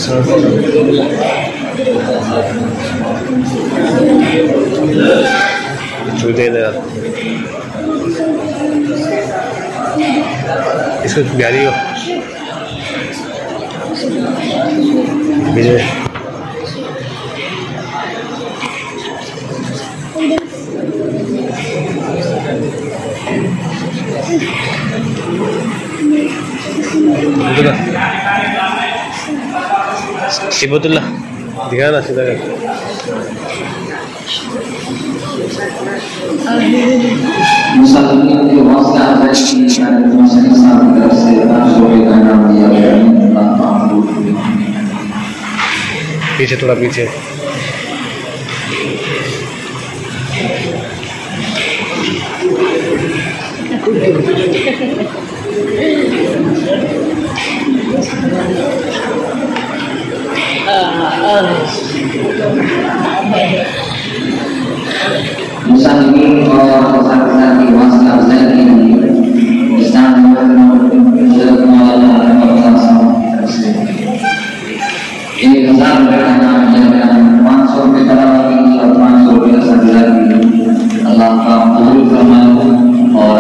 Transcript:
दे दे इसको बिहारी हो सिबतुल्लाह दिखा ना सीधा कर पीछे थोड़ा पीछे Muslimin और साथ-साथ वास्ता लगी इस्लाम में अल्लाह का कबूल फरमाए और